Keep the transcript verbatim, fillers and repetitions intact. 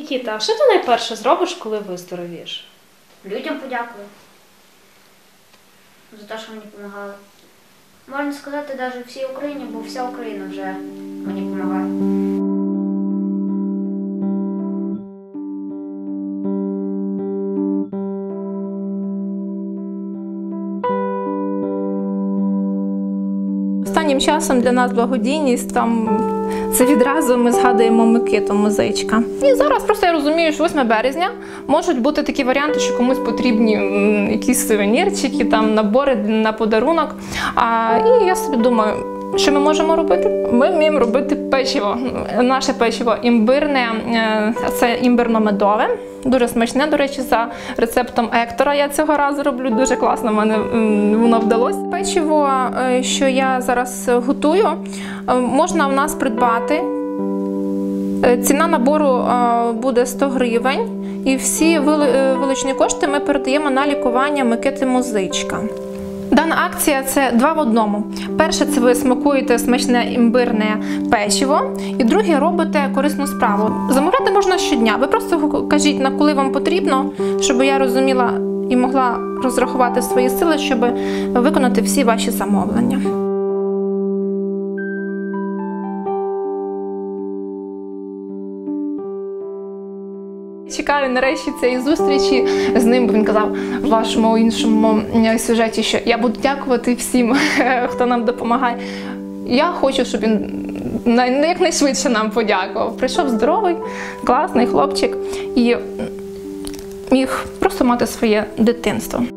Нікіта, а що ти найперше зробиш, коли виздоровієш? Людям подякую за те, що мені допомагали. Можна сказати, навіть всій Україні, бо вся Україна вже мені допомагає. Останнім часом для нас благодійність, там, це відразу ми згадуємо Микиту Музичка. І зараз просто я розумію, що восьме березня можуть бути такі варіанти, що комусь потрібні м, якісь сувенірчики, там, набори на подарунок. А, і я собі думаю, що ми можемо робити? Ми вміємо робити печиво. Наше печиво імбирне, це імбирно-медове. Дуже смачне, до речі, за рецептом Ектора я цього разу роблю. Дуже класно в мене воно вдалося. Печиво, що я зараз готую, можна в нас придбати. Ціна набору буде сто гривень. І всі вилучені кошти ми передаємо на лікування Микити Музичка. Дана акція – це два в одному. Перше – це ви смакуєте смачне імбирне печиво, і друге – робите корисну справу. Замовляти можна щодня. Ви просто кажіть, на коли вам потрібно, щоб я розуміла і могла розрахувати свої сили, щоб виконати всі ваші замовлення. Чекаю нарешті цієї зустрічі з ним, бо він казав в вашому іншому сюжеті, що я буду дякувати всім, хто нам допомагає. Я хочу, щоб він якнайшвидше нам подякував. Прийшов здоровий, класний хлопчик і міг просто мати своє дитинство.